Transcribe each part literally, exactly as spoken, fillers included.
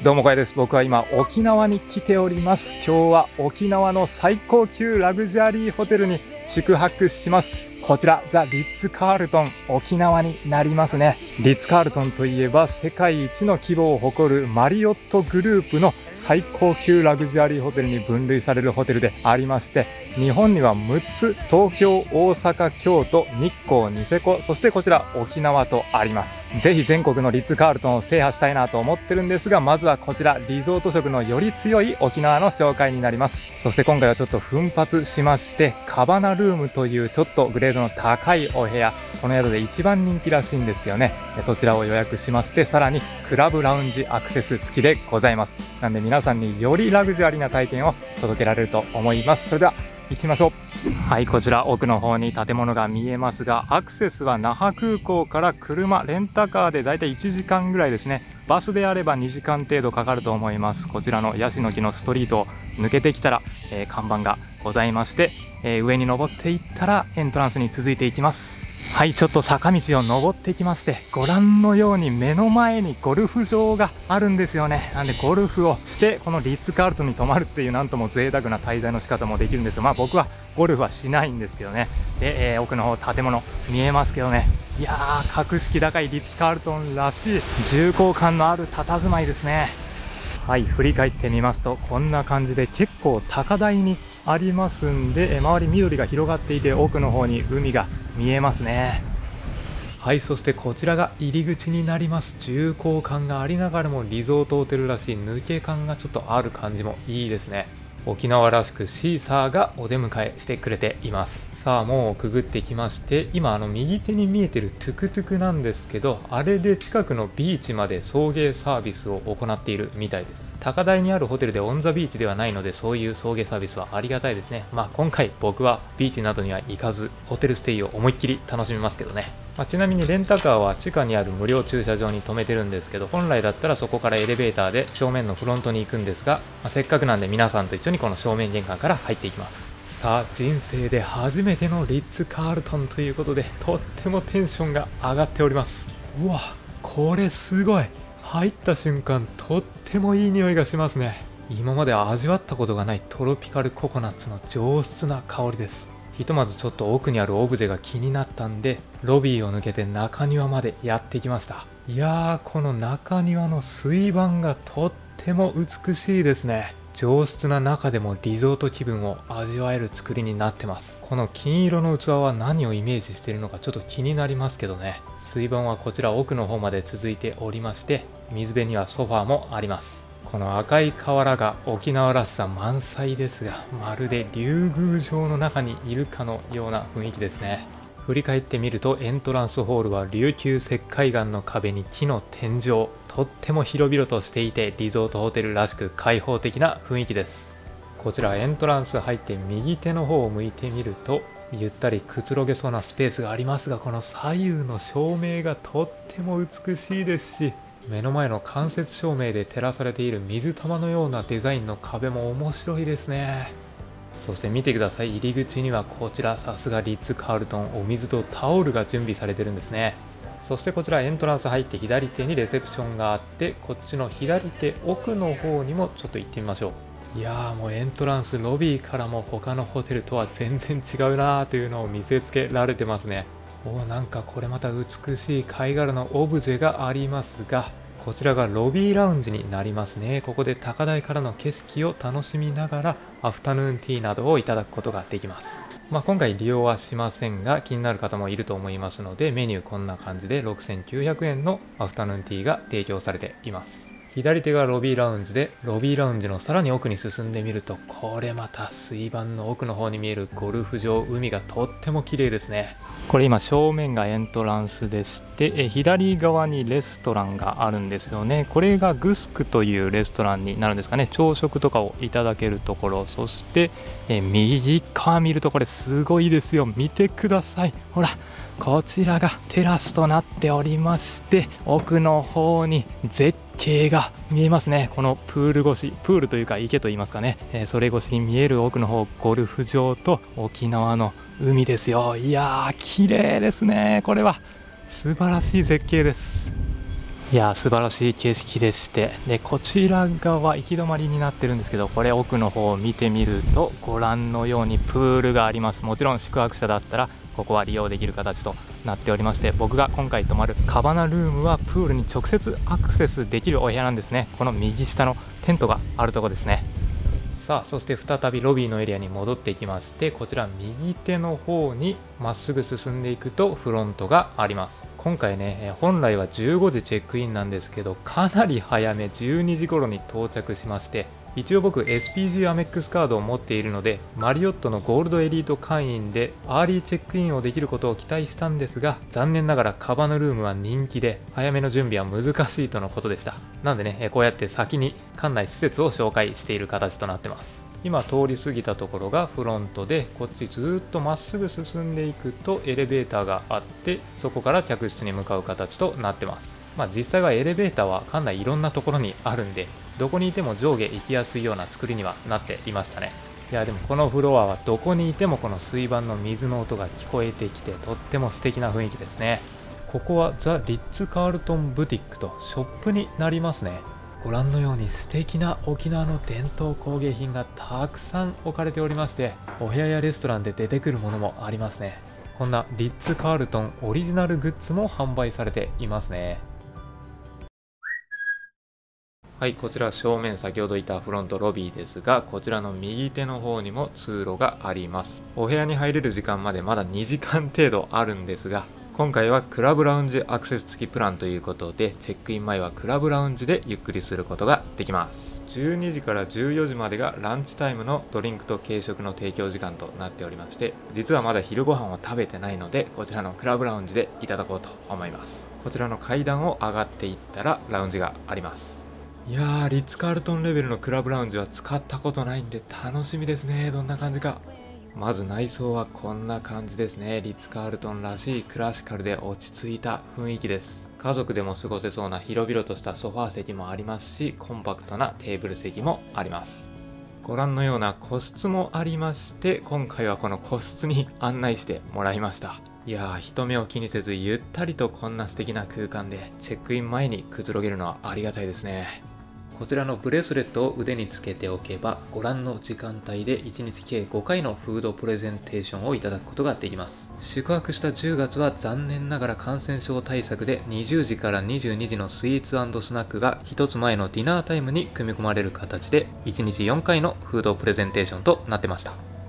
どうも、かやです。僕は今沖縄に来ております。今日は沖縄の最高級ラグジュアリーホテルに宿泊します。こちらザ・リッツ・カールトン沖縄になりますね。リッツ・カールトンといえば世界一の規模を誇るマリオットグループの最高級ラグジュアリーホテルに分類されるホテルでありまして、日本にはむっつ東京、大阪、京都、日光、ニセコ、そしてこちら沖縄とあります。ぜひ全国のリッツ・カールトンを制覇したいなと思ってるんですが、まずはこちらリゾート色のより強い沖縄の紹介になります。そして今回はちょっと奮発しまして、カバナルームというちょっとグレードの高いお部屋、この宿で一番人気らしいんですよね。そちらを予約しまして、さらにクラブラウンジアクセス付きでございます。なんで皆さんによりラグジュアリーな体験を届けられると思います。それでは行ってみましょう。はい、こちら奥の方に建物が見えますが、アクセスは那覇空港から車レンタカーでだいたいいちじかんぐらいですね。バスであればにじかん程度かかると思います。こちらのヤシの木のストリートを抜けてきたら、えー、看板がございまして、えー、上に登っていったらエントランスに続いていきます。はい、ちょっと坂道を登ってきまして、ご覧のように目の前にゴルフ場があるんですよね。なんでゴルフをしてこのリッツ・カールトンに泊まるっていう、なんとも贅沢な滞在の仕方もできるんですよ。まあ僕はゴルフはしないんですけどね。で、えー、奥の方建物見えますけどね、いやー、格式高いリッツ・カールトンらしい重厚感のある佇まいですね。はい、振り返ってみますとこんな感じで結構高台にありますんで、周り緑が広がっていて奥の方に海が見えますね。はい、そしてこちらが入り口になります。重厚感がありながらもリゾートホテルらしい抜け感がちょっとある感じもいいですね。沖縄らしくシーサーがお出迎えしてくれています。さあ、もうくぐってきまして、今あの右手に見えてるトゥクトゥクなんですけど、あれで近くのビーチまで送迎サービスを行っているみたいです。高台にあるホテルでオンザビーチではないので、そういう送迎サービスはありがたいですね。まあ今回僕はビーチなどには行かずホテルステイを思いっきり楽しみますけどね。まあ、ちなみにレンタカーは地下にある無料駐車場に止めてるんですけど、本来だったらそこからエレベーターで正面のフロントに行くんですが、まあ、せっかくなんで皆さんと一緒にこの正面玄関から入っていきます。さあ、人生で初めてのリッツ・カールトンということで、とってもテンションが上がっております。うわ、これすごい。入った瞬間とってもいい匂いがしますね。今まで味わったことがないトロピカルココナッツの上質な香りです。ひとまずちょっと奥にあるオブジェが気になったんで、ロビーを抜けて中庭までやってきました。いやー、この中庭の水盤がとっても美しいですね。上質な中でもリゾート気分を味わえる作りになってます。この金色の器は何をイメージしているのかちょっと気になりますけどね。水盤はこちら奥の方まで続いておりまして、水辺にはソファーもあります。この赤い瓦が沖縄らしさ満載ですが、まるで竜宮城の中にいるかのような雰囲気ですね。振り返ってみるとエントランスホールは琉球石灰岩の壁に木の天井、とっても広々としていてリゾートホテルらしく開放的な雰囲気です。こちらエントランス入って右手の方を向いてみると、ゆったりくつろげそうなスペースがありますが、この左右の照明がとっても美しいですし、目の前の間接照明で照らされている水玉のようなデザインの壁も面白いですね。そして見てください、入り口にはこちらさすがリッツ・カールトン、お水とタオルが準備されてるんですね。そしてこちらエントランス入って左手にレセプションがあって、こっちの左手奥の方にもちょっと行ってみましょう。いやー、もうエントランスロビーからも他のホテルとは全然違うなーというのを見せつけられてますね。おー、なんかこれまた美しい貝殻のオブジェがありますが、こちらがロビーラウンジになりますね。ここで高台からの景色を楽しみながらアフタヌーンティーなどをいただくことができます。まあ、今回利用はしませんが気になる方もいると思いますので、メニューこんな感じでろくせんきゅうひゃくえんのアフタヌーンティーが提供されています。左手がロビーラウンジで、ロビーラウンジのさらに奥に進んでみると、これまた水盤の奥の方に見えるゴルフ場、海がとっても綺麗ですね。これ今正面がエントランスでして、え左側にレストランがあるんですよね。これがグスクというレストランになるんですかね。朝食とかをいただけるところ、そしてえ右側見るとこれすごいですよ。見てください、ほらこちらがテラスとなっておりまして、奥の方に絶景が見えますね。このプール越し、プールというか池といいますかね、えー、それ越しに見える奥の方、ゴルフ場と沖縄の海ですよ。いやー綺麗ですね。これは素晴らしい絶景です。 いやー、素晴らしい景色でして、でこちら側行き止まりになってるんですけど、これ奥の方を見てみるとご覧のようにプールがあります。もちろん宿泊者だったらここは利用できる形となっておりまして、僕が今回泊まるカバナルームはプールに直接アクセスできるお部屋なんですね。この右下のテントがあるところですね。さあ、そして再びロビーのエリアに戻っていきまして、こちら右手の方にまっすぐ進んでいくとフロントがあります。今回ね、本来はじゅうごじチェックインなんですけど、かなり早めじゅうにじ頃に到着しまして、一応僕 エスピージー アメックスカードを持っているので、マリオットのゴールドエリート会員でアーリーチェックインをできることを期待したんですが、残念ながらカバナルームは人気で早めの準備は難しいとのことでした。なんでね、こうやって先に館内施設を紹介している形となってます。今通り過ぎたところがフロントで、こっちずっとまっすぐ進んでいくとエレベーターがあって、そこから客室に向かう形となってます。まあ実際はエレベーターは館内いろんなところにあるんで、どこにいても上下行きやすいような作りにはなっていましたね。いやでもこのフロアはどこにいてもこの水盤の水の音が聞こえてきて、とっても素敵な雰囲気ですね。ここはザ・リッツ・カールトン・ブティックとショップになりますね。ご覧のように素敵な沖縄の伝統工芸品がたくさん置かれておりまして、お部屋やレストランで出てくるものもありますね。こんなリッツ・カールトンオリジナルグッズも販売されていますね。はい、こちら正面先ほどいたフロントロビーですが、こちらの右手の方にも通路があります。お部屋に入れる時間までまだにじかん程度あるんですが、今回はクラブラウンジアクセス付きプランということで、チェックイン前はクラブラウンジでゆっくりすることができます。じゅうにじからじゅうよじまでがランチタイムのドリンクと軽食の提供時間となっておりまして、実はまだ昼ご飯を食べてないので、こちらのクラブラウンジでいただこうと思います。こちらの階段を上がっていったらラウンジがあります。いやー、リッツ・カールトンレベルのクラブラウンジは使ったことないんで楽しみですね。どんな感じか。まず内装はこんな感じですね。リッツ・カールトンらしいクラシカルで落ち着いた雰囲気です。家族でも過ごせそうな広々としたソファー席もありますし、コンパクトなテーブル席もあります。ご覧のような個室もありまして、今回はこの個室に案内してもらいました。いやー、人目を気にせずゆったりとこんな素敵な空間でチェックイン前にくつろげるのはありがたいですね。こちらのブレスレットを腕につけておけば、ご覧の時間帯でいちにち計ごかいのフードプレゼンテーションをいただくことができます。宿泊したじゅうがつは残念ながら感染症対策でにじゅうじからにじゅうにじのスイーツ&スナックがひとつまえのディナータイムに組み込まれる形で、いちにちよんかいのフードプレゼンテーションとなってました。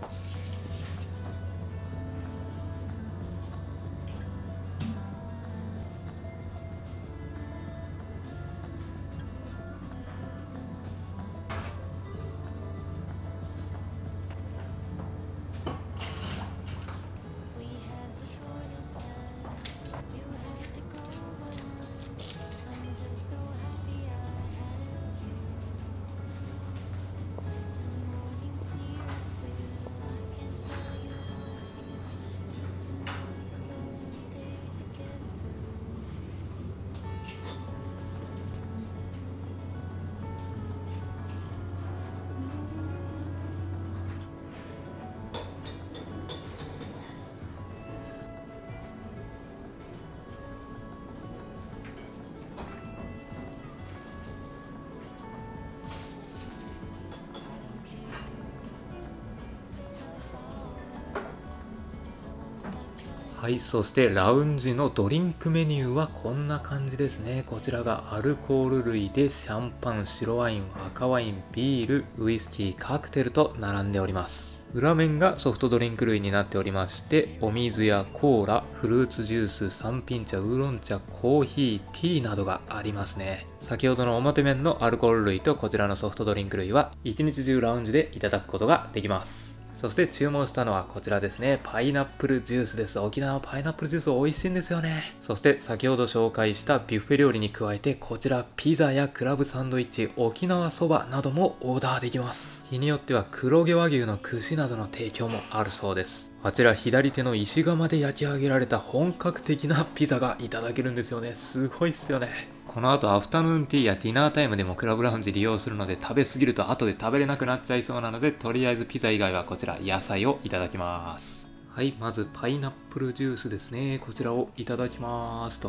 はい、そしてラウンジのドリンクメニューはこんな感じですね。こちらがアルコール類でシャンパン、白ワイン、赤ワイン、ビール、ウイスキー、カクテルと並んでおります。裏面がソフトドリンク類になっておりまして、お水やコーラ、フルーツジュース、三品茶、ウーロン茶、コーヒー、ティーなどがありますね。先ほどの表面のアルコール類とこちらのソフトドリンク類は一日中ラウンジでいただくことができます。そして注文したのはこちらですね。パイナップルジュースです。沖縄パイナップルジュース美味しいんですよね。そして先ほど紹介したビュッフェ料理に加えて、こちらピザやクラブサンドイッチ、沖縄そばなどもオーダーできます。日によっては黒毛和牛の串などの提供もあるそうです。あちら左手の石窯で焼き上げられた本格的なピザがいただけるんですよね。すごいっすよね。この後アフタヌーンティーやディナータイムでもクラブラウンジ利用するので、食べ過ぎると後で食べれなくなっちゃいそうなので、とりあえずピザ以外はこちら野菜をいただきます。はい、まずパイナップルジュースですね。こちらをいただきますと。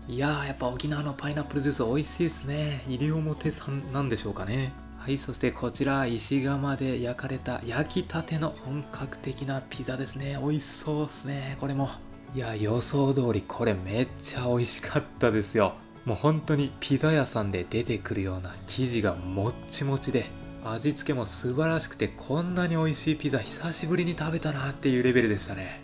いやー、やっぱ沖縄のパイナップルジュース美味しいですね。西表産なんでしょうかね。はい、そしてこちら石窯で焼かれた焼きたての本格的なピザですね。美味しそうですね、これも。いや、予想通りこれめっちゃ美味しかったですよ。もう本当にピザ屋さんで出てくるような生地がもっちもちで、味付けも素晴らしくて、こんなに美味しいピザ久しぶりに食べたなっていうレベルでしたね。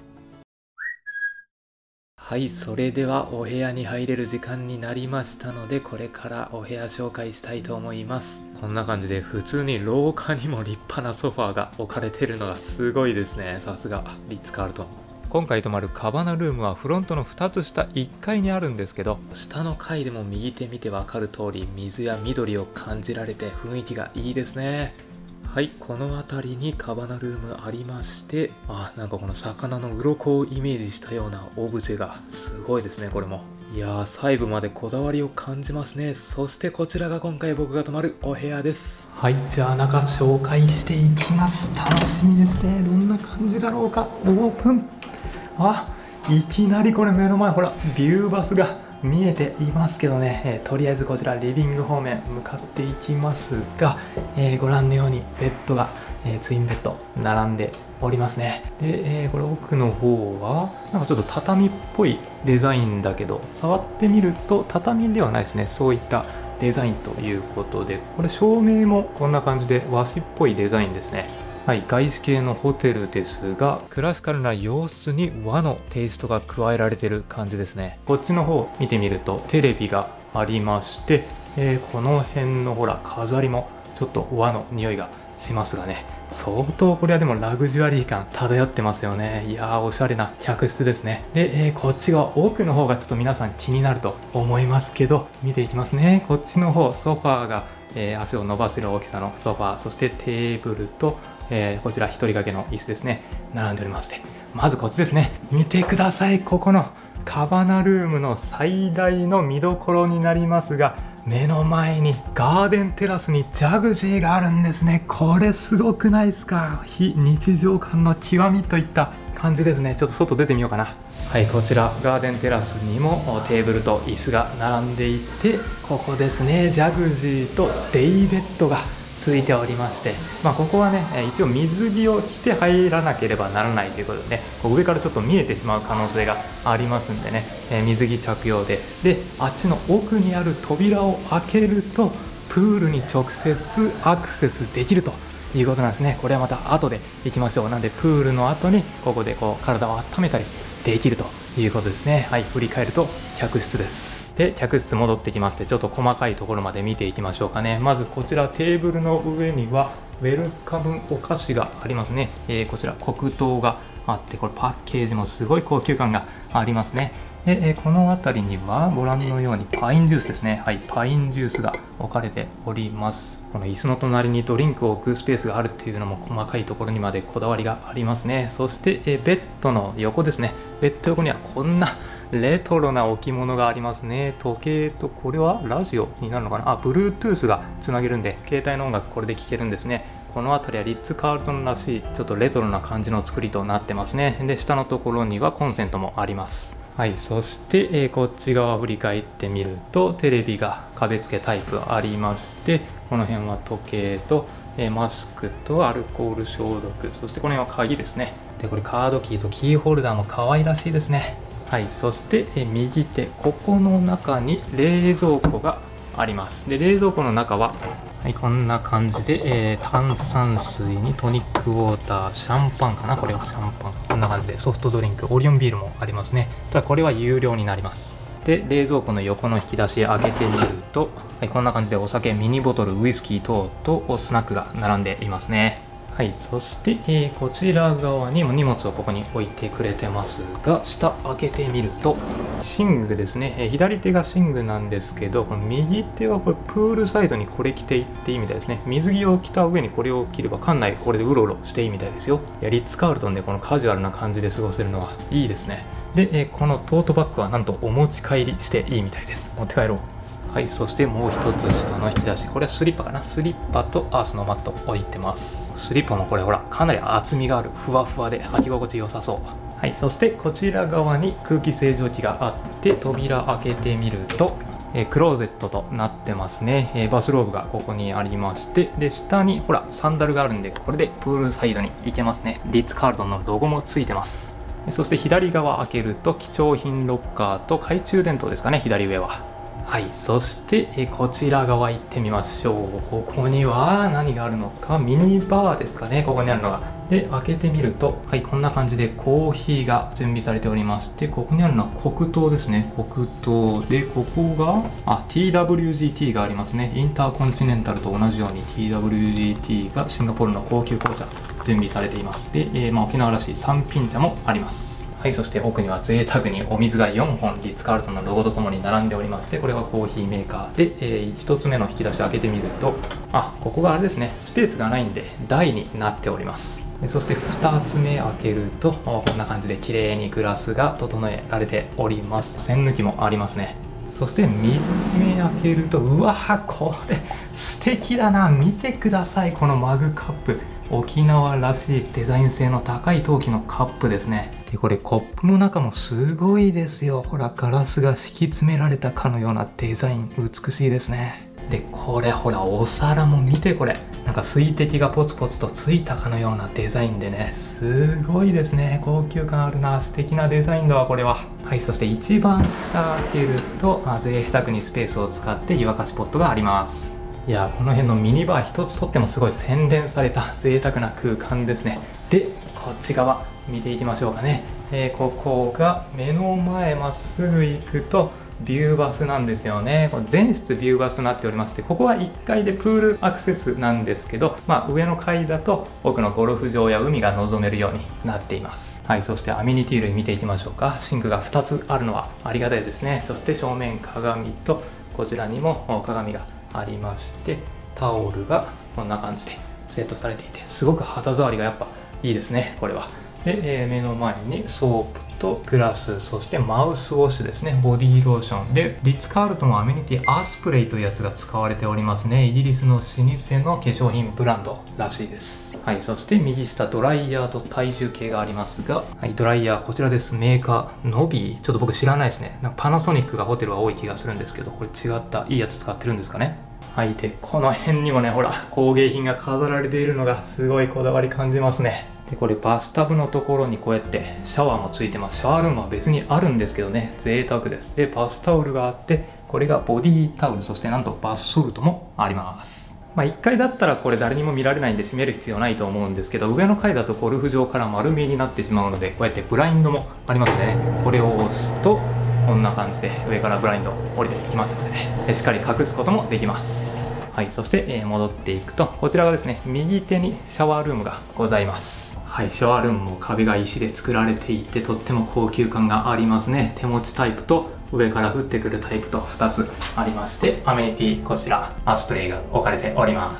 はい、それではお部屋に入れる時間になりましたので、これからお部屋紹介したいと思います。こんな感じで普通に廊下にも立派なソファーが置かれてるのがすごいですね。さすがリッツ・カールトン。今回泊まるカバナルームはフロントのふたつ下いっかいにあるんですけど、下の階でも右手見てわかる通り水や緑を感じられて雰囲気がいいですね。はい、この辺りにカバナルームありまして、あ、なんかこの魚の鱗をイメージしたようなオブジェがすごいですね、これも。いやー、細部までこだわりを感じますね。そしてこちらが今回僕が泊まるお部屋です。はい、じゃあ中紹介していきます。楽しみですね。どんな感じだろうか。オープン。あ、いきなりこれ目の前、ほら、ビューバスが見えていますけどね、えー、とりあえずこちらリビング方面向かっていきますが、えー、ご覧のようにベッドが、えー、ツインベッド並んでおりますね。で、えー、これ奥の方はなんかちょっと畳っぽいデザインだけど、触ってみると畳ではないですね。そういったデザインということで、これ照明もこんな感じで和紙っぽいデザインですね。はい、外資系のホテルですが、クラシカルな洋室に和のテイストが加えられている感じですね。こっちの方見てみるとテレビがありまして、えー、この辺のほら飾りもちょっと和の匂いがしますがね、相当これはでもラグジュアリー感漂ってますよね。いやー、おしゃれな客室ですね。で、えー、こっちが奥の方がちょっと皆さん気になると思いますけど、見ていきますね。こっちの方、ソファーが、えー、足を伸ばせる大きさのソファー、そしてテーブルとえー、こちら一人掛けの椅子ですね、並んでおりますで、まずこっちですね、見てください。ここのカバナルームの最大の見どころになりますが、目の前にガーデンテラスにジャグジーがあるんですね。これすごくないですか。非日常感の極みといった感じですね。ちょっと外出てみようかな。はい、こちらガーデンテラスにもテーブルと椅子が並んでいて、ここですね、ジャグジーとデイベッドがついておりまして、まあ、ここはね一応水着を着て入らなければならないということでね、こう上からちょっと見えてしまう可能性がありますんでね、えー、水着着用で、であっちの奥にある扉を開けるとプールに直接アクセスできるということなんですね。これはまた後で行きましょう。なんでプールの後にここでこう体を温めたりできるということですね。はい、振り返ると客室です。で、客室戻ってきまして、ちょっと細かいところまで見ていきましょうかね。まずこちらテーブルの上にはウェルカムお菓子がありますね。えー、こちら黒糖があって、これパッケージもすごい高級感がありますね。で、えー、この辺りにはご覧のようにパインジュースですね。はい、パインジュースが置かれております。この椅子の隣にドリンクを置くスペースがあるっていうのも細かいところにまでこだわりがありますね。そして、えー、ベッドの横ですね。ベッド横にはこんなレトロな置物がありますね。時計と、これはラジオになるのかなあ、Bluetooth がつなげるんで、携帯の音楽これで聴けるんですね。この辺りはリッツ・カールトンらしい、ちょっとレトロな感じの作りとなってますね。で、下のところにはコンセントもあります。はい、そして、えー、こっち側を振り返ってみると、テレビが壁付けタイプありまして、この辺は時計と、えー、マスクとアルコール消毒、そしてこの辺は鍵ですね。で、これカードキーとキーホルダーも可愛らしいですね。はい、そしてえ右手、ここの中に冷蔵庫があります。で、冷蔵庫の中は、はい、こんな感じで、えー、炭酸水にトニックウォーター、シャンパンかな、これはシャンパン、こんな感じでソフトドリンク、オリオンビールもありますね。ただこれは有料になります。で、冷蔵庫の横の引き出し開けてみると、はい、こんな感じでお酒、ミニボトル、ウイスキー等とスナックが並んでいますね。はい、そして、えー、こちら側にも荷物をここに置いてくれてますが、下開けてみると寝具ですね、えー、左手が寝具なんですけど、この右手はこれプールサイドにこれ着ていっていいみたいですね。水着を着た上にこれを着れば館内これでうろうろしていいみたいですよ。いや、リッツ・カールトンでこのカジュアルな感じで過ごせるのはいいですね。で、えー、このトートバッグはなんとお持ち帰りしていいみたいです。持って帰ろう。はい、そしてもう一つ下の引き出し、これはスリッパかな、スリッパとアースのマット置いてます。スリッパもこれほらかなり厚みがある、ふわふわで履き心地良さそう。ははい、そしてこちら側に空気清浄機があって、扉開けてみると、えー、クローゼットとなってますね。えー、バスローブがここにありまして、で下にほらサンダルがあるんで、これでプールサイドに行けますね。リッツ・カールトンのロゴもついてます。そして左側開けると貴重品ロッカーと懐中電灯ですかね、左上は。はい、そしてえこちら側行ってみましょう。ここには何があるのか、ミニバーですかね、ここにあるのが。で開けてみると、はい、こんな感じでコーヒーが準備されておりまして、ここにあるのは黒糖ですね。黒糖で、ここがあ ティーダブリュージーティー がありますね。インターコンチネンタルと同じように ティーダブリュージーティー がシンガポールの高級紅茶準備されています。で、えーまあ、沖縄らしい三品茶もあります。はい、そして奥には贅沢にお水がよんほん、リッツ・カールトンのロゴとともに並んでおりまして、これはコーヒーメーカーで、えー、ひとつめの引き出し開けてみると、あ、ここがあれですね、スペースがないんで台になっております。そしてふたつめ開けると、こんな感じで綺麗にグラスが整えられております。栓抜きもありますね。そしてみっつめ開けると、うわー、これ素敵だな。見てください、このマグカップ。沖縄らしいデザイン性の高い陶器のカップですね。でこれコップの中もすごいですよ。ほらガラスが敷き詰められたかのようなデザイン、美しいですね。でこれほらお皿も見て、これなんか水滴がポツポツとついたかのようなデザインでね、すごいですね。高級感あるな。素敵なデザインだわこれは。はい、そして一番下開けると、まあ、贅沢にスペースを使って湯沸かしポットがあります。いやこの辺のミニバー一つとってもすごい洗練された贅沢な空間ですね。でこっち側見ていきましょうかね。えー、ここが目の前まっすぐ行くとビューバスなんですよね。これ全室ビューバスとなっておりまして、ここはいっかいでプールアクセスなんですけど、まあ、上の階だと奥のゴルフ場や海が望めるようになっています。はい、そしてアメニティ類見ていきましょうか。シンクがふたつあるのはありがたいですね。そして正面鏡と、こちらにも鏡がありまして、タオルがこんな感じでセットされていて、すごく肌触りがやっぱいいですね、これは。で、えー、目の前にソープとグラス、そしてマウスウォッシュですね、ボディーローションで、リッツ・カールトンのアメニティアースプレイというやつが使われておりますね。イギリスの老舗の化粧品ブランドらしいです。はい、そして右下ドライヤーと体重計がありますが、はい、ドライヤーこちらです。メーカーノビー、ちょっと僕知らないですね。なんかパナソニックがホテルは多い気がするんですけど、これ違ったいいやつ使ってるんですかね。はい、でこの辺にもね、ほら工芸品が飾られているのがすごいこだわり感じますね。でこれバスタブのところにこうやってシャワーもついてます。シャワールームは別にあるんですけどね、贅沢です。でバスタオルがあって、これがボディタオル、そしてなんとバスソルトもあります。まあいっかいだったらこれ誰にも見られないんで閉める必要ないと思うんですけど、上の階だとゴルフ場から丸見えになってしまうので、こうやってブラインドもありますね。これを押すとこんな感じで上からブラインド降りていきますのでね、しっかり隠すこともできます。はい、そして、えー、戻っていくと、こちらがですね、右手にシャワールームがございます。はい、シャワールームも壁が石で作られていて、とっても高級感がありますね。手持ちタイプと上から降ってくるタイプとふたつありまして、アメニティこちらアスプレイが置かれております。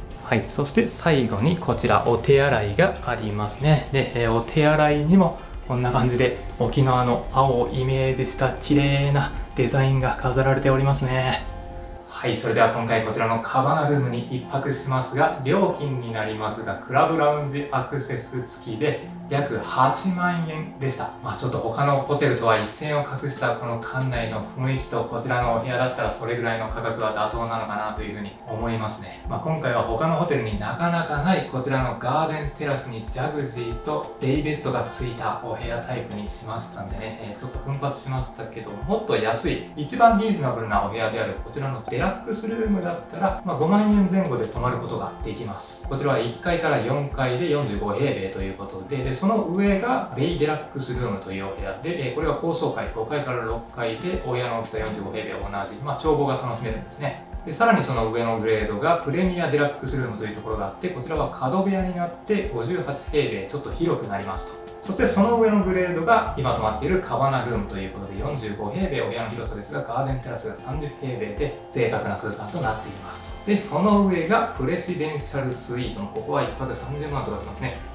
はい、そして最後にこちらお手洗いがありますね。で、えー、お手洗いにもこんな感じで沖縄の青をイメージした綺麗なデザインが飾られておりますね。はい、それでは今回こちらのカバナルームにいっぱくしますが、料金になりますが、クラブラウンジアクセス付きで約はちまんえんでした。まあちょっと他のホテルとは一線を画したこの館内の雰囲気と、こちらのお部屋だったらそれぐらいの価格は妥当なのかなというふうに思いますね。まあ今回は他のホテルになかなかないこちらのガーデンテラスにジャグジーとデイベッドがついたお部屋タイプにしましたんでね、えー、ちょっと奮発しましたけど、もっと安い一番リーズナブルなお部屋であるこちらのデラックスルームだったら、まあ、ごまんえんぜん後で泊まることができます。こちらはいっかいからよんかいでよんじゅうごへいべいということで、でその上がベイデラックスルームというお部屋で、えー、これは高層階ごかいからろっかいでお部屋の大きさよんじゅうごへいべい同じ、まあ、眺望が楽しめるんですね。でさらにその上のグレードがプレミアデラックスルームというところがあって、こちらは角部屋になってごじゅうはちへいべい、ちょっと広くなりますと。そしてその上のグレードが今泊まっているカバナルームということでよんじゅうごへいべいお部屋の広さですが、ガーデンテラスがさんじゅうへいべいで贅沢な空間となっていますと。でその上がプレシデンシャルスイートの、ここはいっぱくさんじゅうまんとかしますね。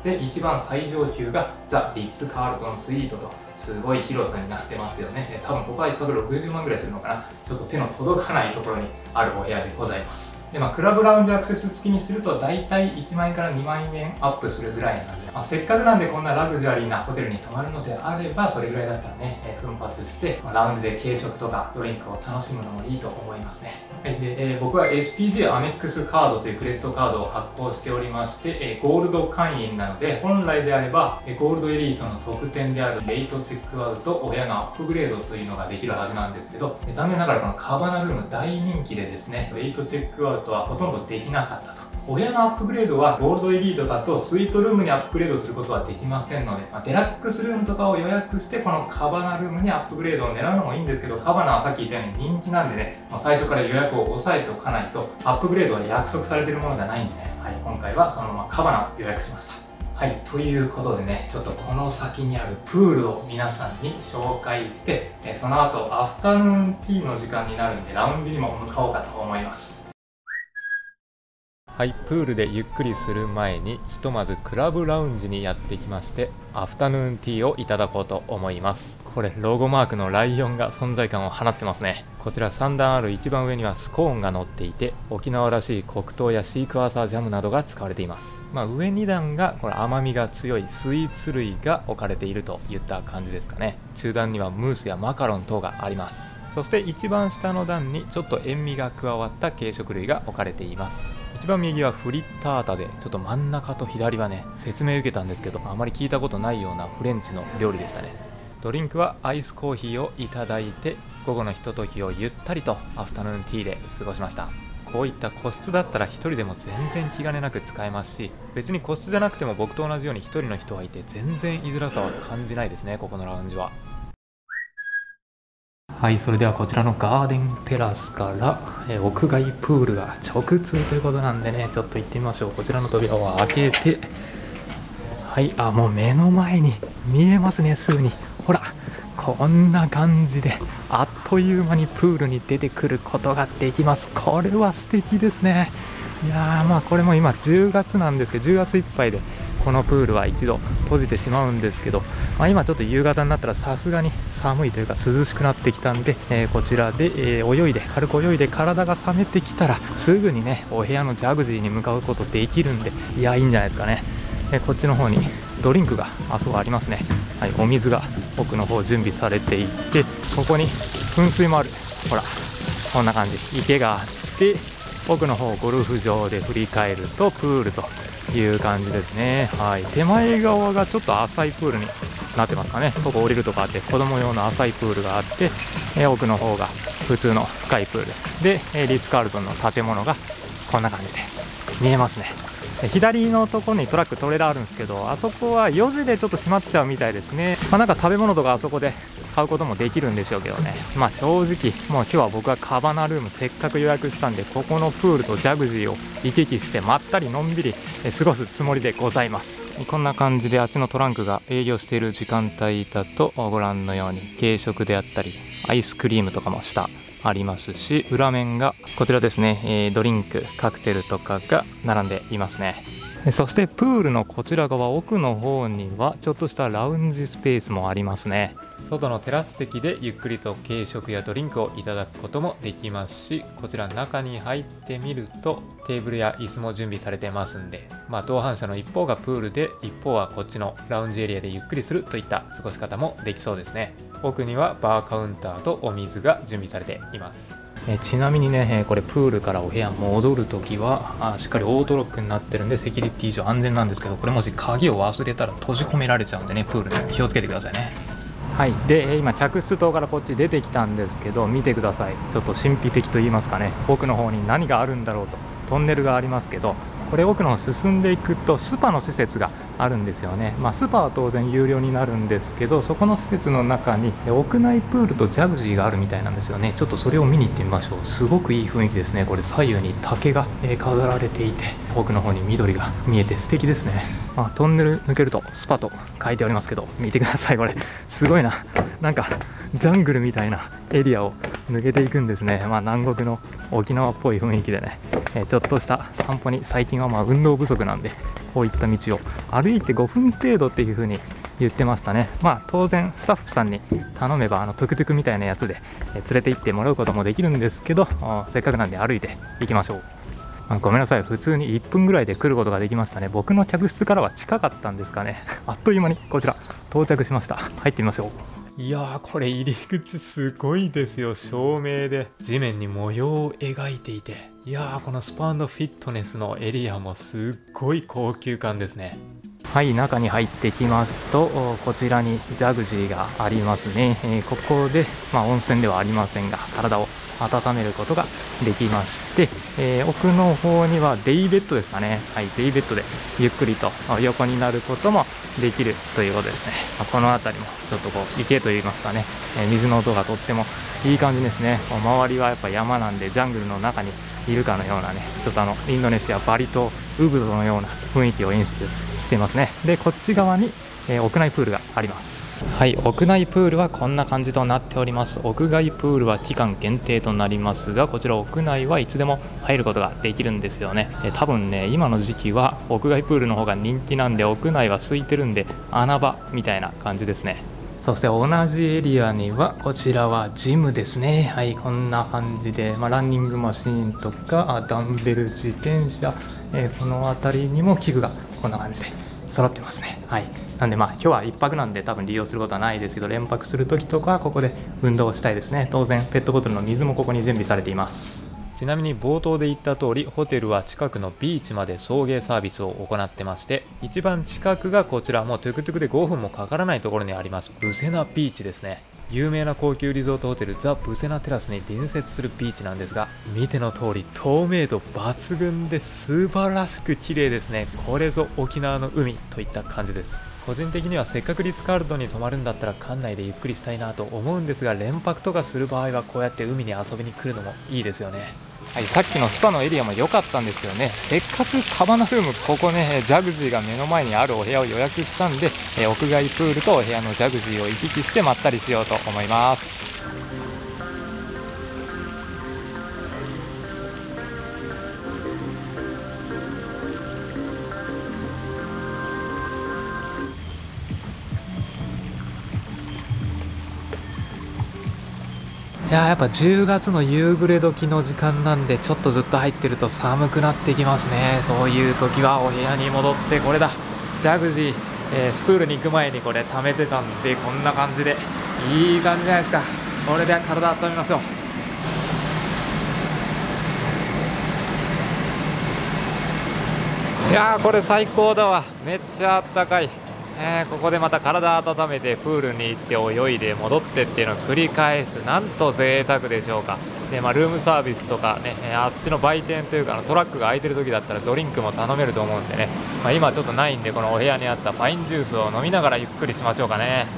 で一番最上級がザ・リッツ・カールトンスイートと、すごい広さになってますけどね、多分ここはいっぱくろくじゅうまんぐらいするのかな。ちょっと手の届かないところにあるお部屋でございます。で、まあ、クラブラウンジアクセス付きにすると大体いちまんえんからにまんえんアップするぐらいなんで、まあ、せっかくなんでこんなラグジュアリーなホテルに泊まるのであれば、それぐらいだったらね、えー、奮発して、まあ、ラウンジで軽食とかドリンクを楽しむのもいいと思いますね。はい、で、えー、僕は エスピージェー アメックスカードというクレジットカードを発行しておりまして、えー、ゴールド会員なので、本来であれば、えー、ゴールドエリートの特典であるレイトチェックアウト、お部屋のアップグレードというのができるはずなんですけど、えー、残念ながらこのカバナルーム大人気でですね、レイトチェックアウトはほとんどできなかったと。お部屋のアップグレードはゴールドエリートだとスイートルームにアップグレードすることはできませんので、まあ、デラックスルームとかを予約してこのカバナルームにアップグレードを狙うのもいいんですけど、カバナはさっき言ったように人気なんでね、まあ、最初から予約を抑えておかないとアップグレードは約束されてるものじゃないんでね、はい、今回はそのままカバナを予約しました。はい、ということでね、ちょっとこの先にあるプールを皆さんに紹介して、えその後アフタヌーンティーの時間になるんでラウンジにも向かおうかと思います。はい、プールでゆっくりする前にひとまずクラブラウンジにやってきまして、アフタヌーンティーをいただこうと思います。これロゴマークのライオンが存在感を放ってますね。こちらさん段ある一番上にはスコーンが乗っていて、沖縄らしい黒糖やシークワーサージャムなどが使われています。まあ、上に段がこれ甘みが強いスイーツ類が置かれているといった感じですかね。中段にはムースやマカロン等があります。そして一番下の段にちょっと塩味が加わった軽食類が置かれています。一番右はフリッタータで、ちょっと真ん中と左はね説明受けたんですけど、あまり聞いたことないようなフレンチの料理でしたね。ドリンクはアイスコーヒーをいただいて、午後のひとときをゆったりとアフタヌーンティーで過ごしました。こういった個室だったらひとりでも全然気兼ねなく使えますし、別に個室じゃなくても僕と同じようにひとりの人がいて全然居づらさは感じないですね、ここのラウンジは。はい、それではこちらのガーデンテラスから、え屋外プールが直通ということなんでね、ちょっと行ってみましょう。こちらの扉を開けて、はい、あ、もう目の前に見えますね、すぐに。ほら、こんな感じであっという間にプールに出てくることができます。これは素敵ですね。いやー、まあこれも今じゅうがつなんですけど、じゅうがついっぱいでこのプールは一度閉じてしまうんですけど、まあ、今ちょっと夕方になったらさすがに寒いというか涼しくなってきたんで、えー、こちらで、えー、泳いで軽く泳いで体が冷めてきたらすぐにねお部屋のジャグジーに向かうことできるんで、いやいいんじゃないですかね。えー、こっちの方にドリンクがあそこありますね。はい、お水が奥の方準備されていて、ここに噴水もある。ほらこんな感じ、池があって、奥の方ゴルフ場で振り返るとプールという感じですね。はい、手前側がちょっと浅いプールになってますかね。ここ降りるとかあって、子供用の浅いプールがあって、え奥の方が普通の深いプールで、えリッツ・カールトンの建物がこんな感じで見えますね。左のところにトラックトレーラーあるんですけど、あそこはよじでちょっと閉まっちゃうみたいですね。まあ、なんか食べ物とかあそこで買うこともできるんでしょうけどね。まあ正直もう今日は僕はカバナルームせっかく予約したんで、ここのプールとジャグジーを行き来してまったりのんびり過ごすつもりでございます。こんな感じであっちのトランクが営業している時間帯だとご覧のように軽食であったりアイスクリームとかも下ありますし、裏面がこちらですね、えー、ドリンクカクテルとかが並んでいますね。そしてプールのこちら側奥の方にはちょっとしたラウンジスペースもありますね。外のテラス席でゆっくりと軽食やドリンクをいただくこともできますし、こちら中に入ってみるとテーブルや椅子も準備されてますんで、まあ、同伴者の一方がプールで一方はこっちのラウンジエリアでゆっくりするといった過ごし方もできそうですね。奥にはバーカウンターとお水が準備されています。えちなみにね、これプールからお部屋戻るときはあしっかりオートロックになってるんでセキュリティ上安全なんですけど、これもし鍵を忘れたら閉じ込められちゃうんでね、プールに気をつけてくださいね。はい、で今客室棟からこっち出てきたんですけど、見てください。ちょっと神秘的と言いますかね、奥の方に何があるんだろうと。トンネルがありますけど、これ奥の方進んでいくとスパの施設があるんですよね。まあ、スパは当然有料になるんですけど、そこの施設の中に屋内プールとジャグジーがあるみたいなんですよね。ちょっとそれを見に行ってみましょう。すごくいい雰囲気ですね。これ左右に竹が飾られていて、奥の方に緑が見えて素敵ですね。まあ、トンネル抜けるとスパと書いてありますけど、見てください。これすごいな、なんかジャングルみたいなエリアを抜けていくんですね。まあ、南国の沖縄っぽい雰囲気でね、えちょっとした散歩に最近はまあ運動不足なんでこういった道を歩いてごふん程度っていう風に言ってましたね。まあ当然スタッフさんに頼めばあのトゥクトゥクみたいなやつで連れて行ってもらうこともできるんですけど、せっかくなんで歩いて行きましょう。あ、ごめんなさい、普通にいっぷんぐらいで来ることができましたね。僕の客室からは近かったんですかね。あっという間にこちら到着しました。入ってみましょう。いやー、これ入り口すごいですよ。照明で地面に模様を描いていて、いやー、このスパフィットネスのエリアもすっごい高級感ですね。はい、中に入ってきますと、こちらにジャグジーがありますね。えー、ここで、まあ、温泉ではありませんが体を温めることができまして、えー、奥の方にはデイベッドですかね。はい、デイベッドでゆっくりと横になることもできるということですね。まあ、この辺りもちょっとこう池といいますかね、えー、水の音がとってもいい感じですね。周りはやっぱ山なんでジャングルの中にいるかのようなね、ちょっとあのインドネシアバリ島ウブドのような雰囲気を演出していますね。で、こっち側に、えー、屋内プールがあります。はい、屋内プールはこんな感じとなっております。屋外プールは期間限定となりますが、こちら屋内はいつでも入ることができるんですよね。え多分ね、今の時期は屋外プールの方が人気なんで、屋内は空いてるんで穴場みたいな感じですね。そして同じエリアにはこちらはジムですね。はい、こんな感じで、まあ、ランニングマシーンとかダンベル、自転車、えー、この辺りにも器具がこんな感じで揃ってますね。はい、なんでまあ今日はいっぱくなんで多分利用することはないですけど、連泊するときとかはここで運動をしたいですね。当然ペットボトルの水もここに準備されています。ちなみに冒頭で言った通り、ホテルは近くのビーチまで送迎サービスを行ってまして、一番近くがこちら、もうトゥクトゥクでごふんもかからないところにありますブセナビーチですね。有名な高級リゾートホテルザ・ブセナテラスに隣接するビーチなんですが、見ての通り透明度抜群で素晴らしく綺麗ですね。これぞ沖縄の海といった感じです。個人的にはせっかくリッツ・カールトンに泊まるんだったら館内でゆっくりしたいなと思うんですが、連泊とかする場合はこうやって海に遊びに来るのもいいですよね。はい、さっきのスパのエリアも良かったんですけどね、せっかくカバナルーム、ここねジャグジーが目の前にあるお部屋を予約したんで、え屋外プールとお部屋のジャグジーを行き来してまったりしようと思います。いやー、やっぱじゅうがつの夕暮れ時の時間なんで、ちょっとずっと入ってると寒くなってきますね。そういう時はお部屋に戻って、これだジャグジー、えー、プールに行く前にこれ溜めてたんで、こんな感じでいい感じじゃないですか。これで体温めましょう。いやー、これ最高だわ。めっちゃあったかい。えー、ここでまた体温めてプールに行って泳いで戻ってっていうのを繰り返す、なんと贅沢でしょうか。で、まあ、ルームサービスとかね、あっちの売店というかあのトラックが空いてる時だったらドリンクも頼めると思うんでね、まあ、今ちょっとないんで、このお部屋にあったパインジュースを飲みながらゆっくりしましょうかね。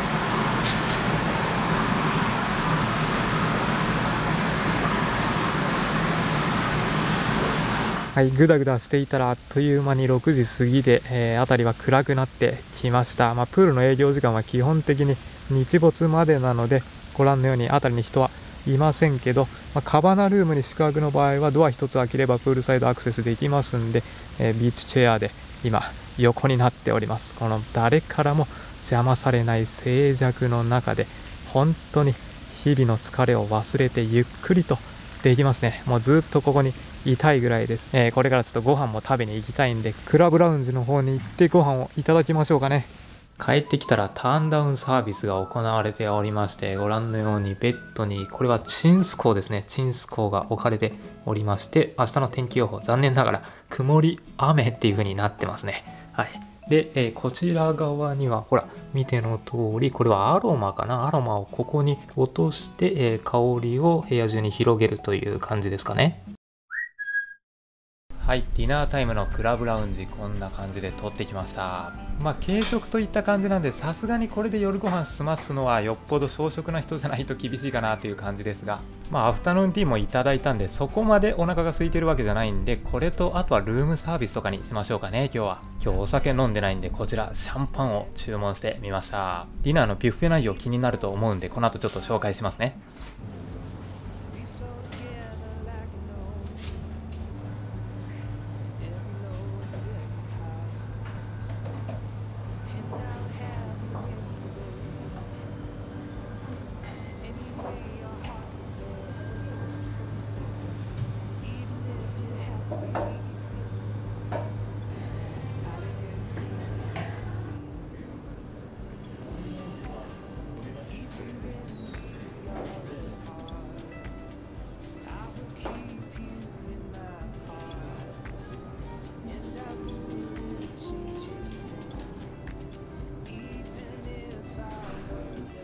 はい、ぐだぐだしていたらあっという間にろくじ過ぎで、えー、辺りは暗くなってきました。まあ、プールの営業時間は基本的に日没までなので、ご覧のように辺りに人はいませんけど、まあ、カバナルームに宿泊の場合はドア一つ開ければプールサイドアクセスできますんで、えー、ビーチチェアで今横になっております。この誰からも邪魔されない静寂の中で、本当に日々の疲れを忘れてゆっくりとできますね。もうずっとここにいたいぐらいです。えー、これからちょっとご飯も食べに行きたいんで、クラブラウンジの方に行ってご飯をいただきましょうかね。帰ってきたらターンダウンサービスが行われておりまして、ご覧のようにベッドに、これはチンスコーですね、チンスコーが置かれておりまして、明日の天気予報、残念ながら曇り雨っていう風になってますね。はい。で、えー、こちら側にはほら見ての通り、これはアロマかな、アロマをここに落として、えー、香りを部屋中に広げるという感じですかね。はい、ディナータイムのクラブラウンジ、こんな感じで撮ってきました。まあ軽食といった感じなんで、さすがにこれで夜ご飯済ますのはよっぽど小食な人じゃないと厳しいかなという感じですが、まあアフタヌーンティーもいただいたんで、そこまでお腹が空いてるわけじゃないんで、これとあとはルームサービスとかにしましょうかね。今日は今日お酒飲んでないんで、こちらシャンパンを注文してみました。ディナーのビュッフェ内容気になると思うんで、この後ちょっと紹介しますね。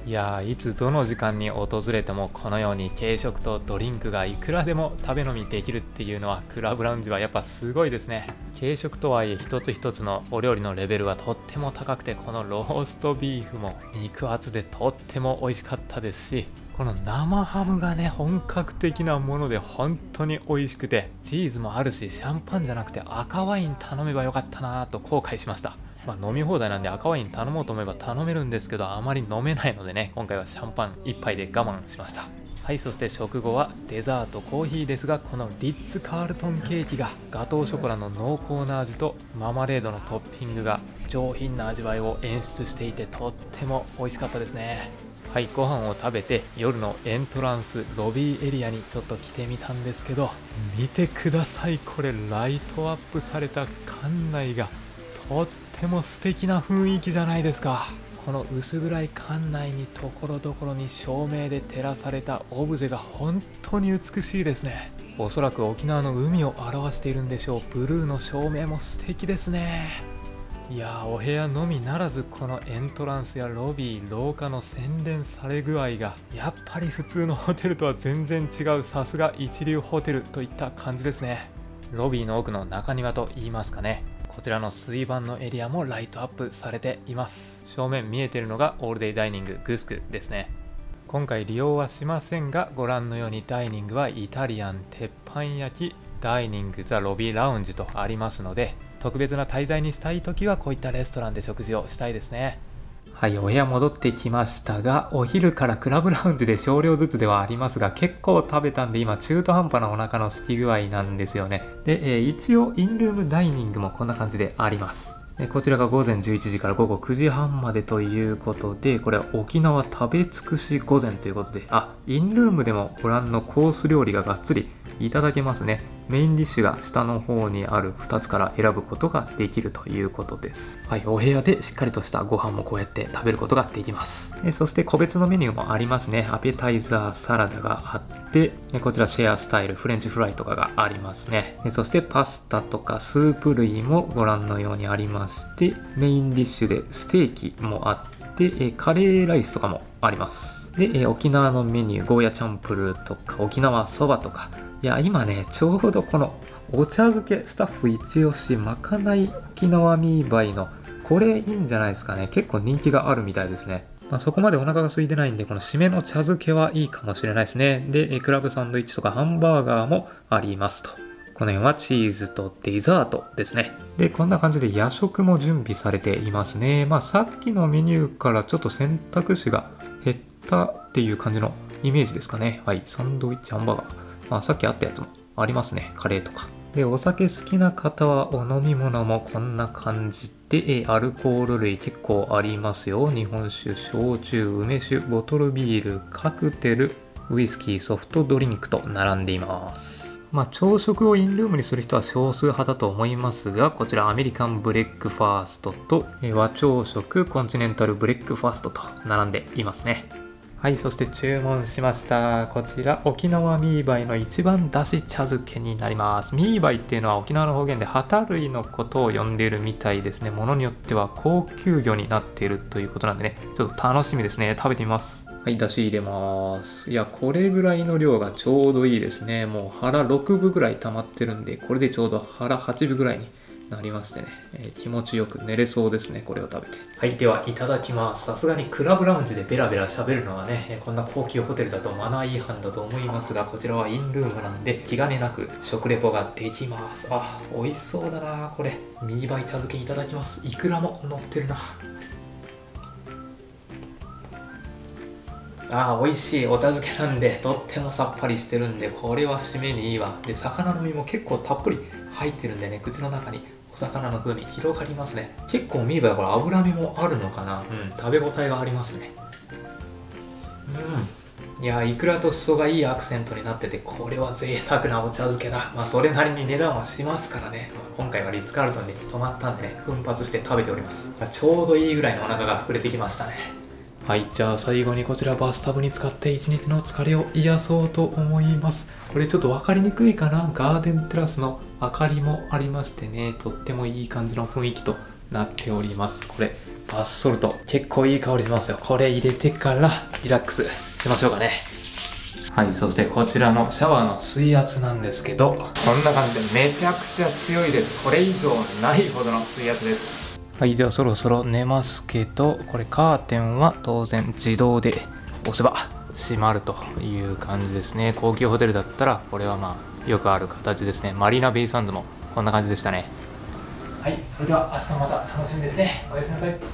いやー、いつどの時間に訪れてもこのように軽食とドリンクがいくらでも食べ飲みできるっていうのはクラブラウンジはやっぱすごいですね。軽食とはいえ一つ一つのお料理のレベルがとっても高くて、このローストビーフも肉厚でとっても美味しかったですし、この生ハムがね本格的なもので本当に美味しくて、チーズもあるしシャンパンじゃなくて赤ワイン頼めばよかったなぁと後悔しました。まあ、飲み放題なんで赤ワイン頼もうと思えば頼めるんですけど、あまり飲めないのでね、今回はシャンパンいっぱいで我慢しました。はい、そして食後はデザートコーヒーですが、このリッツ・カールトンケーキがガトーショコラの濃厚な味とママレードのトッピングが上品な味わいを演出していて、とっても美味しかったですね。はい、ご飯を食べて夜のエントランスロビーエリアにちょっと来てみたんですけど、見てください、これライトアップされた館内がとっても素敵な雰囲気じゃないですか。この薄暗い館内にところどころに照明で照らされたオブジェが本当に美しいですね。おそらく沖縄の海を表しているんでしょう。ブルーの照明も素敵ですね。いやー、お部屋のみならずこのエントランスやロビー廊下の洗練され具合がやっぱり普通のホテルとは全然違う、さすが一流ホテルといった感じですね。ロビーの奥の中庭といいますかね、こちらの水盤のエリアもライトアップされています。正面見えているのがオールデイダイニンググスクですね。今回利用はしませんが、ご覧のようにダイニングはイタリアン鉄板焼きダイニングザロビーラウンジとありますので、特別な滞在にしたいときはこういったレストランで食事をしたいですね。はい、お部屋戻ってきましたが、お昼からクラブラウンジで少量ずつではありますが結構食べたんで、今中途半端なお腹の空き具合なんですよね。で、えー、一応インルームダイニングもこんな感じであります。でこちらがごぜんじゅういちじからごごくじはんまでということで、これは沖縄食べ尽くし午前ということで、あ、インルームでもご覧のコース料理ががっつりいただけますね。メインディッシュが下の方にあるふたつから選ぶことができるということです。はい、お部屋でしっかりとしたご飯もこうやって食べることができます。でそして個別のメニューもありますね。アペタイザーサラダがあって、でこちらシェアスタイルフレンチフライとかがありますね。でそしてパスタとかスープ類もご覧のようにありまして、メインディッシュでステーキもあって、カレーライスとかもあります。で沖縄のメニュー、ゴーヤチャンプルーとか沖縄そばとか、いや今ねちょうどこのお茶漬けスタッフ一押しまかない沖縄ミーバイのこれいいんじゃないですかね。結構人気があるみたいですね。まあ、そこまでお腹が空いてないんで、この締めの茶漬けはいいかもしれないですね。でクラブサンドイッチとかハンバーガーもありますと。この辺はチーズとデザートですね。でこんな感じで夜食も準備されていますね。まあさっきのメニューからちょっと選択肢が減ったっていう感じのイメージですかね。はい、サンドイッチ、ハンバーガー、まあ、さっきあったやつもありますね。カレーとか。でお酒好きな方はお飲み物もこんな感じで、アルコール類結構ありますよ。日本酒、焼酎、梅酒、ボトルビール、カクテル、ウイスキー、ソフトドリンクと並んでいます。まあ、朝食をインルームにする人は少数派だと思いますが、こちらアメリカンブレックファーストと和朝食コンチネンタルブレックファーストと並んでいますね。はい、そして注文しました。こちら沖縄ミーバイの一番だし茶漬けになります。ミーバイっていうのは沖縄の方言で旗類のことを呼んでいるみたいですね。ものによっては高級魚になっているということなんでね、ちょっと楽しみですね。食べてみます。はい、だし入れます。いや、これぐらいの量がちょうどいいですね。もう腹ろくぶぐらい溜まってるんで、これでちょうど腹はちぶぐらいになりましてね、えー、気持ちよく寝れそうですね、これを食べて。はい、ではいただきます。さすがにクラブラウンジでベラベラ喋るのはね、こんな高級ホテルだとマナー違反だと思いますが、こちらはインルームなんで気兼ねなく食レポができます。あ、美味しそうだなこれ。ミーバイ茶漬けいただきます。イクラも乗ってるな。あー、美味しい。お茶漬けなんでとってもさっぱりしてるんで、これは締めにいいわ。で魚の身も結構たっぷり入ってるんでね、口の中にお魚の風味広がりますね。結構ミーバイはこれ脂身もあるのかな。うん、食べ応えがありますね。うん、いやー、イクラとシソがいいアクセントになってて、これは贅沢なお茶漬けだ。まあそれなりに値段はしますからね。今回はリッツカールトンに泊まったんでね、奮発して食べております。ちょうどいいぐらいのお腹が膨れてきましたね。はい、じゃあ最後にこちらバスタブに使って一日の疲れを癒そうと思います。これちょっと分かりにくいかな。ガーデンテラスの明かりもありましてね、とってもいい感じの雰囲気となっております。これバスソルト、結構いい香りしますよ。これ入れてからリラックスしましょうかね。はい、そしてこちらのシャワーの水圧なんですけど、こんな感じでめちゃくちゃ強いです。これ以上ないほどの水圧です。はい、ではそろそろ寝ますけど、これカーテンは当然自動で押せば閉まるという感じですね。高級ホテルだったらこれはまあよくある形ですね。マリーナベイサンズもこんな感じでしたね。はい、それでは明日もまた楽しみですね。おやすみなさい。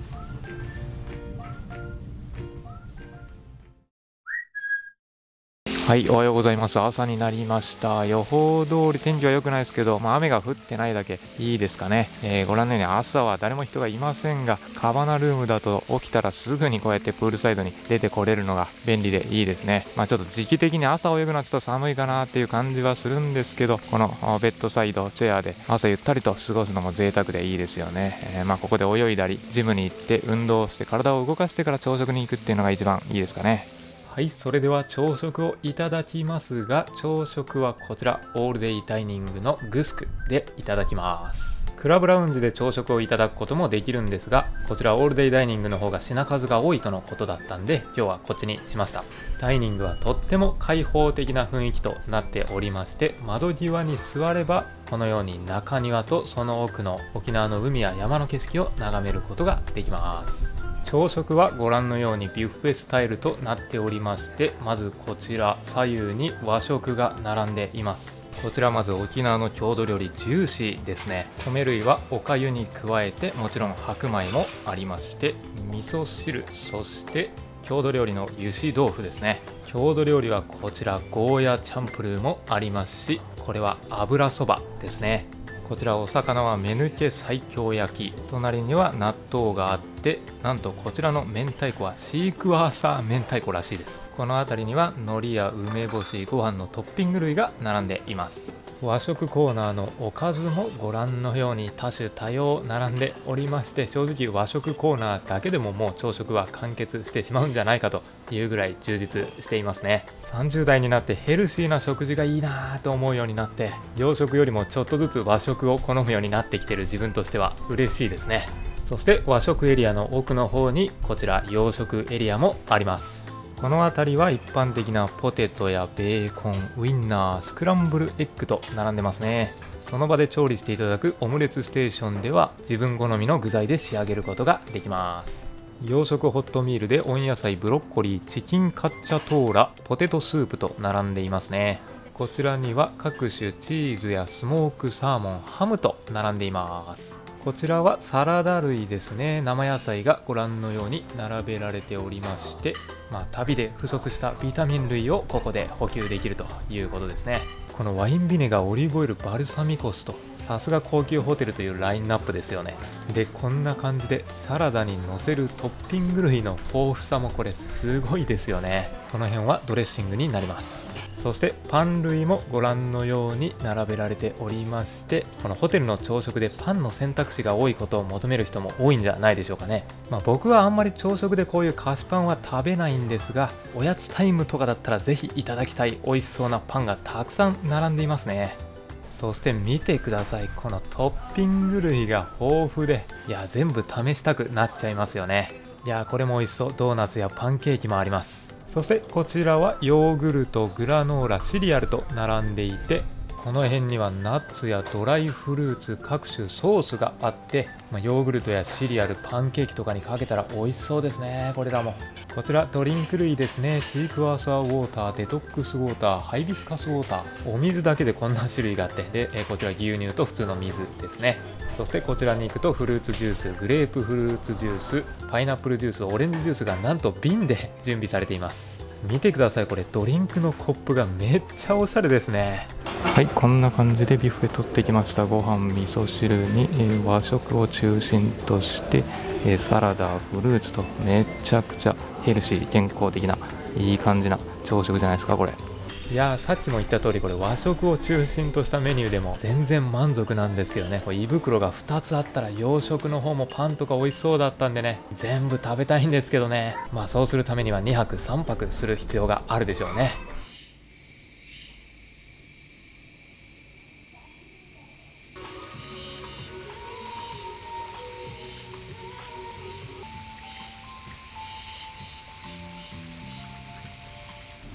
はい、おはようございます。朝になりました。予報通り天気は良くないですけど、まあ、雨が降ってないだけいいですかね。えー、ご覧のように朝は誰も人がいませんが、カバナルームだと起きたらすぐにこうやってプールサイドに出てこれるのが便利でいいですね。まあ、ちょっと時期的に朝泳ぐのはちょっと寒いかなっていう感じはするんですけど、このベッドサイドチェアで朝ゆったりと過ごすのも贅沢でいいですよね。えー、まあここで泳いだりジムに行って運動して体を動かしてから朝食に行くっていうのが一番いいですかね。はい、それでは朝食をいただきますが、朝食はこちらオールデイダイニングのグスクでいただきます。クラブラウンジで朝食をいただくこともできるんですが、こちらオールデイダイニングの方が品数が多いとのことだったんで、今日はこっちにしました。ダイニングはとっても開放的な雰囲気となっておりまして、窓際に座ればこのように中庭とその奥の沖縄の海や山の景色を眺めることができます。朝食はご覧のようにビュッフェスタイルとなっておりまして、まずこちら左右に和食が並んでいます。こちらまず沖縄の郷土料理ジューシーですね。米類はおかゆに加えてもちろん白米もありまして、味噌汁、そして郷土料理の油脂豆腐ですね。郷土料理はこちらゴーヤチャンプルーもありますし、これは油そばですね。こちらお魚は目抜け西京焼き、隣には納豆があって、なんとこちらの明太子はシークワーサー明太子らしいです。この辺りには海苔や梅干し、ご飯のトッピング類が並んでいます。和食コーナーのおかずもご覧のように多種多様並んでおりまして、正直和食コーナーだけでももう朝食は完結してしまうんじゃないかというぐらい充実していますね。さんじゅう代になってヘルシーな食事がいいなぁと思うようになって、洋食よりもちょっとずつ和食を好むようになってきている自分としては嬉しいですね。そして和食エリアの奥の方にこちら洋食エリアもあります。この辺りは一般的なポテトやベーコン、ウインナー、スクランブルエッグと並んでますね。その場で調理していただくオムレツステーションでは自分好みの具材で仕上げることができます。洋食ホットミールで温野菜、ブロッコリー、チキンカッチャトーラ、ポテトスープと並んでいますね。こちらには各種チーズやスモークサーモン、ハムと並んでいます。こちらはサラダ類ですね。生野菜がご覧のように並べられておりまして、まあ、旅で不足したビタミン類をここで補給できるということですね。このワインビネガー、オリーブオイル、バルサミコ酢と、さすが高級ホテルというラインナップですよね。で、こんな感じでサラダに乗せるトッピング類の豊富さもこれすごいですよね。この辺はドレッシングになります。そしてパン類もご覧のように並べられておりまして、このホテルの朝食でパンの選択肢が多いことを求める人も多いんじゃないでしょうかね。まあ、僕はあんまり朝食でこういう菓子パンは食べないんですが、おやつタイムとかだったらぜひいただきたい美味しそうなパンがたくさん並んでいますね。そして見てください、このトッピング類が豊富で、いや全部試したくなっちゃいますよね。いやこれも美味しそう。ドーナツやパンケーキもあります。そしてこちらはヨーグルト、グラノーラ、シリアルと並んでいて、この辺にはナッツやドライフルーツ、各種ソースがあって、まあ、ヨーグルトやシリアル、パンケーキとかにかけたら美味しそうですね。これらもこちらドリンク類ですね。シークワーサーウォーター、デトックスウォーター、ハイビスカスウォーター、お水だけでこんな種類があって、でこちら牛乳と普通の水ですね。そしてこちらに行くとフルーツジュース、グレープフルーツジュース、パイナップルジュース、オレンジジュースがなんと瓶で準備されています。見てください、これドリンクのコップがめっちゃおしゃれですね。はい、こんな感じでビュッフェ取ってきました。ご飯、味噌汁に、えー、和食を中心として、えー、サラダ、フルーツとめちゃくちゃヘルシー、健康的ないい感じな朝食じゃないですかこれ。いやー、さっきも言った通りこれ和食を中心としたメニューでも全然満足なんですけどね、これ胃袋がふたつあったら洋食の方もパンとか美味しそうだったんでね、全部食べたいんですけどね。まあそうするためにはにはくさんぱくする必要があるでしょうね。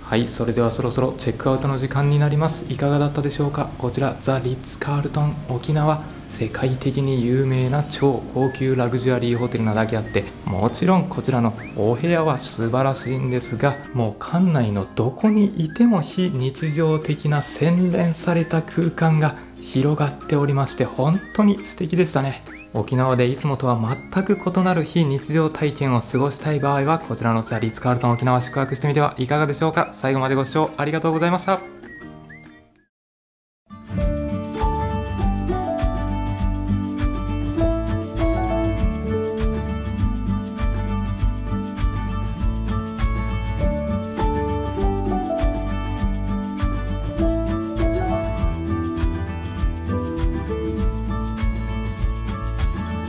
はい、それではそろそろチェックアウトの時間になります。いかがだったでしょうか。こちらザ・リッツ・カールトン沖縄、世界的に有名な超高級ラグジュアリーホテルなだけあって、もちろんこちらのお部屋は素晴らしいんですが、もう館内のどこにいても非日常的な洗練された空間が広がっておりまして、本当に素敵でしたね。沖縄でいつもとは全く異なる非日常体験を過ごしたい場合は、こちらのザ・リッツ・カールトン沖縄宿泊してみてはいかがでしょうか。最後までご視聴ありがとうございました。